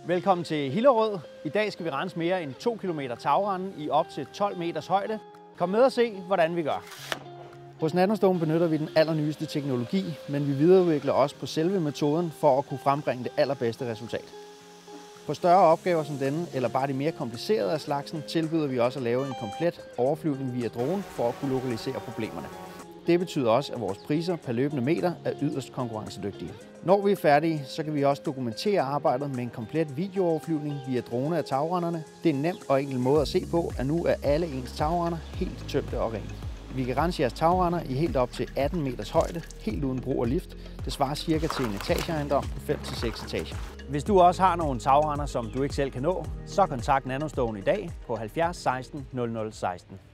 Velkommen til Hillerød. I dag skal vi rense mere end 2 km tagrende i op til 12 meters højde. Kom med og se, hvordan vi gør. Hos NanoStone benytter vi den allernyeste teknologi, men vi videreudvikler også på selve metoden for at kunne frembringe det allerbedste resultat. På større opgaver som denne, eller bare de mere komplicerede af slagsen, tilbyder vi også at lave en komplet overflyvning via drone for at kunne lokalisere problemerne. Det betyder også, at vores priser per løbende meter er yderst konkurrencedygtige. Når vi er færdige, så kan vi også dokumentere arbejdet med en komplet videooverflyvning via drone af tagrenderne. Det er en nem og enkel måde at se på, at nu er alle ens tagrender helt tømte og rene. Vi kan rense jeres tagrender i helt op til 18 meters højde, helt uden brug af lift. Det svarer cirka til en etageejendom på 5-6 etager. Hvis du også har nogle tagrender, som du ikke selv kan nå, så kontakt NanoStone i dag på 70 16 00 16.